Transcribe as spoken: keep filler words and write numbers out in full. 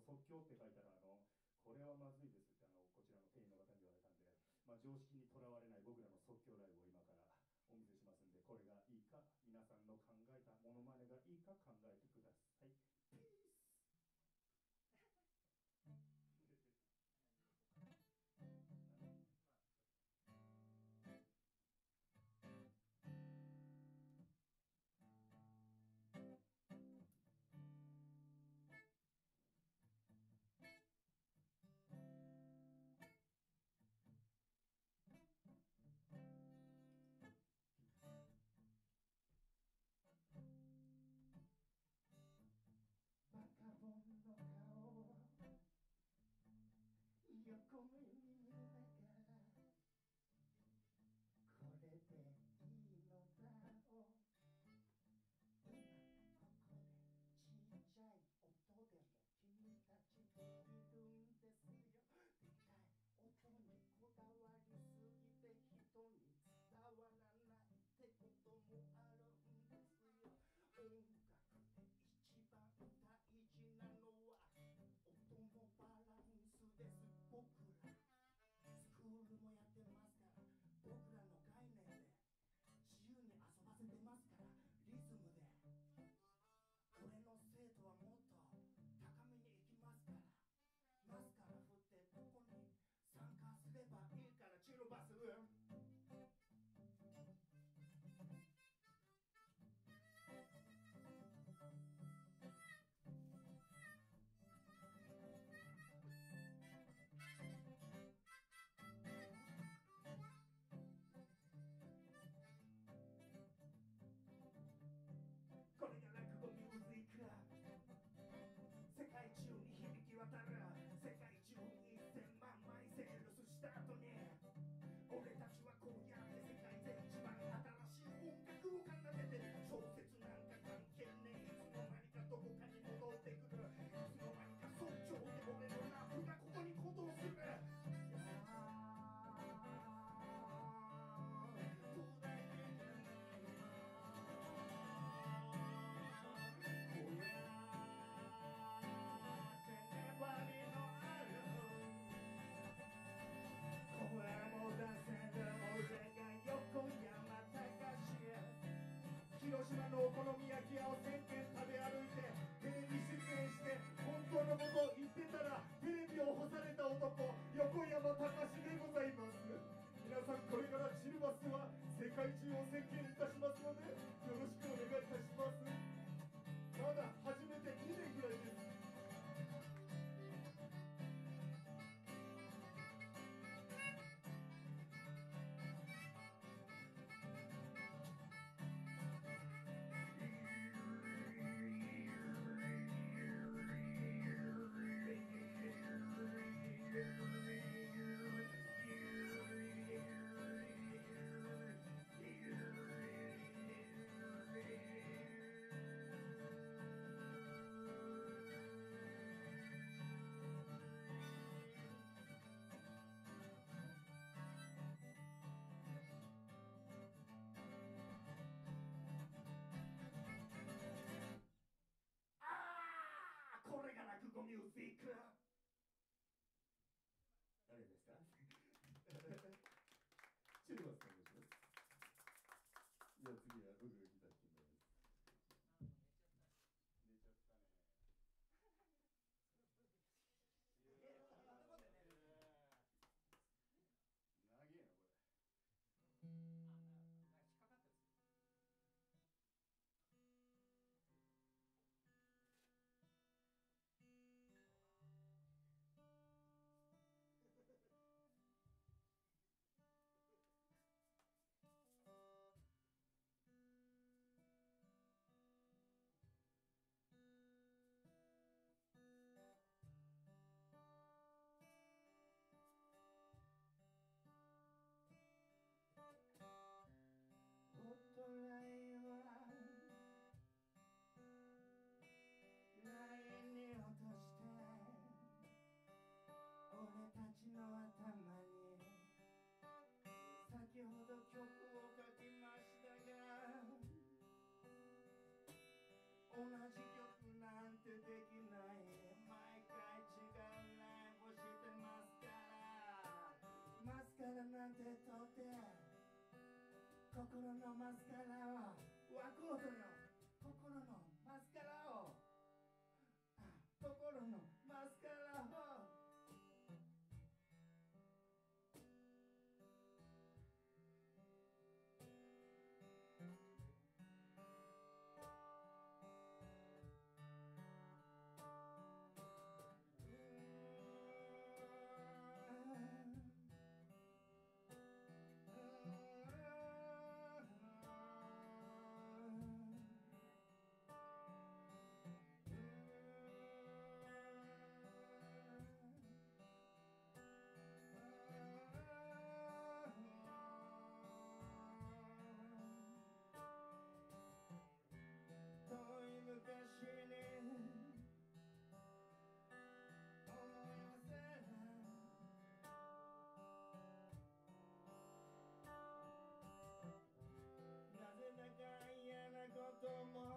即興って書いたらあのこれはまずいですってあのこちらの店員の方に言われたんで、まあ、常識にとらわれない僕らの即興ライブを今からお見せしますんで、これがいいか皆さんの考えたモノマネがいいか考えてください。ピース。バカボンの顔横目に見ながらこれでいいのだろう。今ここでちっちゃい音でも君たちできるんですよ。でかい音にこだわりすぎて人に伝わらないってこともあるんですよ。音楽で一番大事なのは音のバランスです。僕らスクールもやってますから、僕らの概念で自由に遊ばせてますから、リズムで俺の生徒はもっと高めに行きますから、マスカラ振ってここに参加すればいいからチルバス。これが落語ミュージック、世界中に響き渡る、世界中にせんまんまいセールスした後に俺たちはこうやって世界で一番新しい音楽を奏でてる。小説なんか関係ねえ、いつの間にかどこかに戻ってくる、いつの間にか即興で俺のラップがここに鼓動する。広島のお好み焼き屋をせんけん食べ歩いてテレビ出演して本当のことを言ってたらテレビを干された男、横山隆でございます。皆さんこれからチルバスは世界中を席巻いたしますのでよろしくお願いいたします。まだ始めてにねんぐらいです。ああ、これが落語ミュージック。誰ですか？チルバスと申します。じゃあ次は僕がギター弾きます。寝ちゃったね。長えなこれ。あ、引っかかったです。大人は何に落として俺たちの頭に先ほど曲を書きましたが、同じ曲なんてできない。毎回手と手心のマスカラをワコードよ心のマスカラを心のマスカラを遠い昔に思い出せなぜだか嫌なことも